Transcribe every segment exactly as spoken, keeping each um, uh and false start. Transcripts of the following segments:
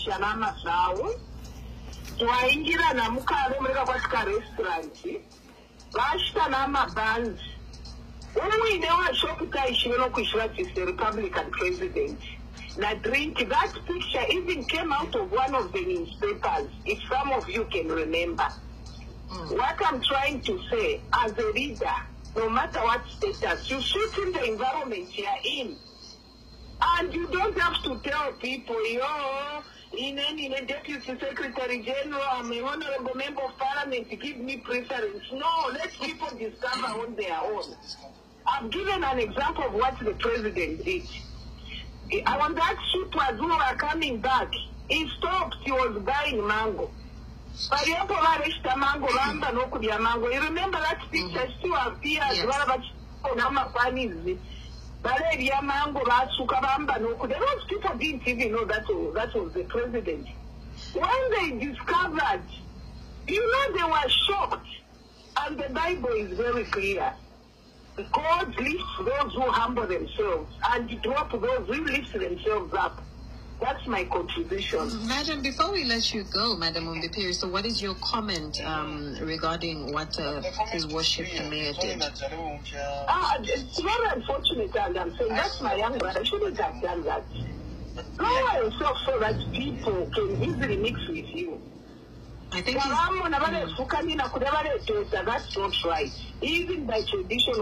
shanama zao twaingira namukare mureka kwatika restaurant vashita namabanzi umwine washokutaishire nokuishira chise Republican president na drink. That picture even came out of one of the newspapers, if some of you can remember. Mm. What I'm trying to say, as a leader, no matter what status, you sit in the environment you're in. And you don't have to tell people, yo, in any Deputy Secretary General, I'm an honorable member of Parliament, give me preference. No, let people discover on their own. I've given an example of what the president did. On that ship was who were coming back, he stopped, he was buying mango. But you remember that picture still appears. Those people didn't even know that was, that was the president. When they discovered, you know, they were shocked. And the Bible is very clear. God lifts those who humble themselves and drop those who lift themselves up. That's my contribution. Madam, before we let you go, Madam Mumbi Phiri, so what is your comment um, regarding what uh, His Worship the Mayor did? Ah, it's very unfortunate, and I'm saying that's my young brother. I shouldn't have done that. Lower yourself so that people can easily mix with you. I think he's... That's not right. Even by tradition,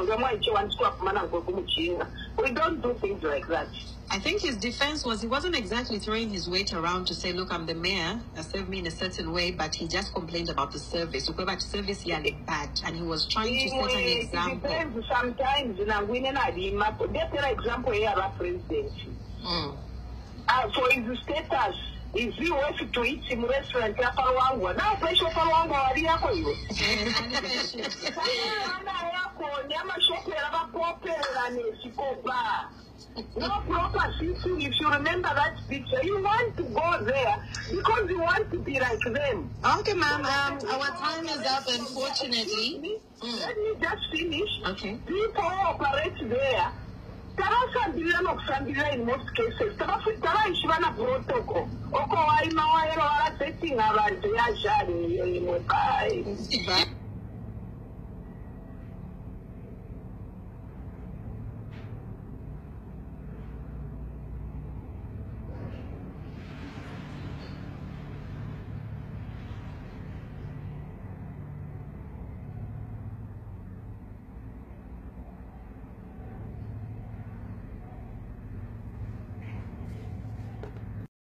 we don't do things like that. I think his defense was he wasn't exactly throwing his weight around to say, look, I'm the mayor, I serve me in a certain way, but he just complained about the service. So about service, he had it bad, and he was trying to set an example. It depends sometimes, in a winning idea, that's an example here of president. Mm. Uh, for his status, is he worth to eat in restaurant? Now, pressure for long, or the Yako. No proper system. If you remember that picture, you want to go there because you want to be like them. Okay, ma'am. Um, our time is up, unfortunately. Mm. Let me just finish. Okay. People operate there. There are some billion of some billion in most cases. There are there are Ishvana protocol. Oko wa ima wa ero wa setting around the ajari. Bye.